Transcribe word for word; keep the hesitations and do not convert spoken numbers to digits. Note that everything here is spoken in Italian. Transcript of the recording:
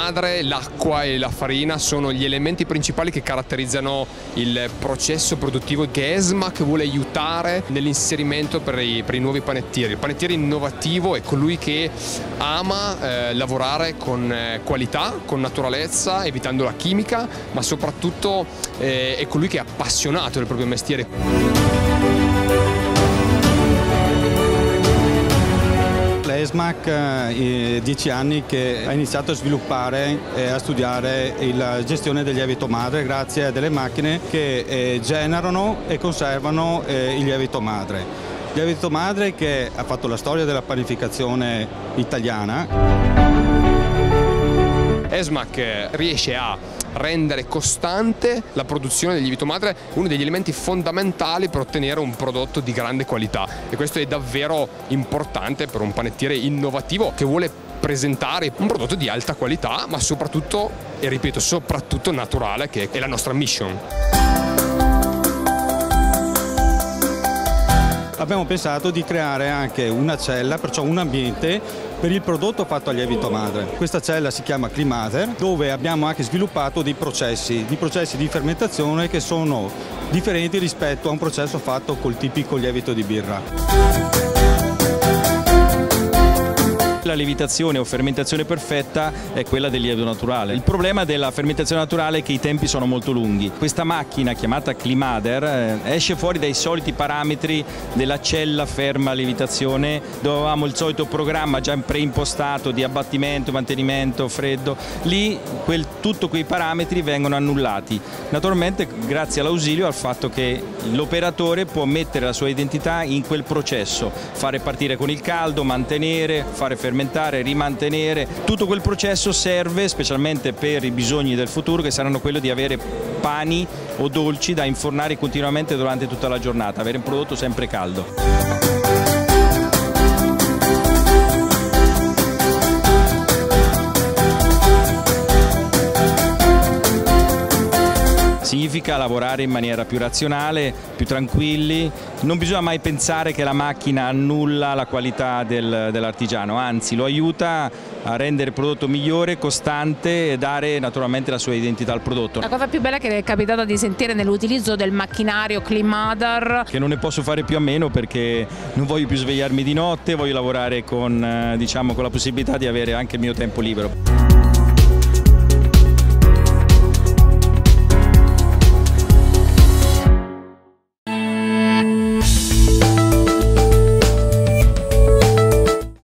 madre, l'acqua e la farina sono gli elementi principali che caratterizzano il processo produttivo che ESMAC vuole aiutare nell'inserimento per i, per i nuovi panettieri. Il panettiere innovativo è colui che ama eh, lavorare con eh, qualità, con naturalezza, evitando la chimica, ma soprattutto eh, è colui che è appassionato del proprio mestiere. ESMAC eh, dieci anni che ha iniziato a sviluppare e a studiare la gestione del lievito madre grazie a delle macchine che eh, generano e conservano eh, il lievito madre. Il lievito madre che ha fatto la storia della panificazione italiana. ESMAC riesce a rendere costante la produzione del lievito madre, uno degli elementi fondamentali per ottenere un prodotto di grande qualità, e questo è davvero importante per un panettiere innovativo che vuole presentare un prodotto di alta qualità, ma soprattutto, e ripeto, soprattutto naturale, che è la nostra mission. Abbiamo pensato di creare anche una cella, perciò un ambiente per il prodotto fatto a lievito madre. Questa cella si chiama Climader, dove abbiamo anche sviluppato dei processi, dei processi di fermentazione che sono differenti rispetto a un processo fatto col tipico lievito di birra. La lievitazione o fermentazione perfetta è quella del lievito naturale. Il problema della fermentazione naturale è che i tempi sono molto lunghi. Questa macchina chiamata Climader eh, esce fuori dai soliti parametri della cella ferma lievitazione, dove avevamo il solito programma già preimpostato di abbattimento, mantenimento, freddo. Lì quel, tutti quei parametri vengono annullati. Naturalmente grazie all'ausilio al fatto che l'operatore può mettere la sua identità in quel processo, fare partire con il caldo, mantenere, fare fermentare, rimantenere. Tutto quel processo serve specialmente per i bisogni del futuro, che saranno quello di avere pani o dolci da infornare continuamente durante tutta la giornata, avere un prodotto sempre caldo. Significa lavorare in maniera più razionale, più tranquilli. Non bisogna mai pensare che la macchina annulla la qualità del, dell'artigiano, anzi lo aiuta a rendere il prodotto migliore, costante e dare naturalmente la sua identità al prodotto. La cosa più bella che mi è capitata di sentire nell'utilizzo del macchinario Climader, che non ne posso fare più a meno perché non voglio più svegliarmi di notte, voglio lavorare con, diciamo, con la possibilità di avere anche il mio tempo libero.